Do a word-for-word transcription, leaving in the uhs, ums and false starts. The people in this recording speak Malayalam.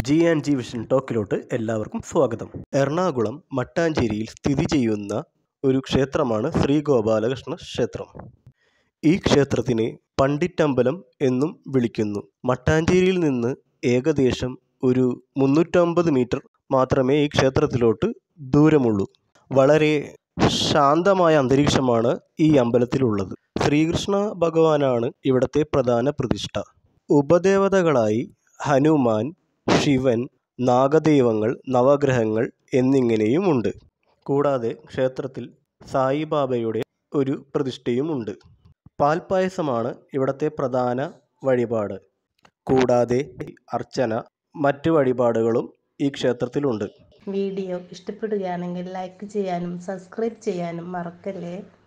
ജി ആൻഡ് ജി വിഷൻ ടോക്കിലോട്ട് എല്ലാവർക്കും സ്വാഗതം. എറണാകുളം മട്ടാഞ്ചേരിയിൽ സ്ഥിതി ചെയ്യുന്ന ഒരു ക്ഷേത്രമാണ് ശ്രീ ഗോപാലകൃഷ്ണ ക്ഷേത്രം. ഈ ക്ഷേത്രത്തിനെ പണ്ടിറ്റമ്പലം എന്നും വിളിക്കുന്നു. മട്ടാഞ്ചേരിയിൽ നിന്ന് ഏകദേശം ഒരു മുന്നൂറ്റമ്പത് മീറ്റർ മാത്രമേ ഈ ക്ഷേത്രത്തിലോട്ട് ദൂരമുള്ളൂ. വളരെ ശാന്തമായ അന്തരീക്ഷമാണ് ഈ അമ്പലത്തിലുള്ളത്. ശ്രീകൃഷ്ണ ഭഗവാനാണ് ഇവിടുത്തെ പ്രധാന പ്രതിഷ്ഠ. ഉപദേവതകളായി ഹനുമാൻ, ശിവൻ, നാഗദൈവങ്ങൾ, നവഗ്രഹങ്ങൾ എന്നിങ്ങനെയുമുണ്ട്. കൂടാതെ ക്ഷേത്രത്തിൽ സായിബാബയുടെ ഒരു പ്രതിഷ്ഠയുമുണ്ട്. പാൽപ്പായസമാണ് ഇവിടുത്തെ പ്രധാന വഴിപാട്. കൂടാതെ അർച്ചന, മറ്റ് വഴിപാടുകളും ഈ ക്ഷേത്രത്തിലുണ്ട്. വീഡിയോ ഇഷ്ടപ്പെടുകയാണെങ്കിൽ ലൈക്ക് ചെയ്യാനും സബ്സ്ക്രൈബ് ചെയ്യാനും മറക്കല്ലേ.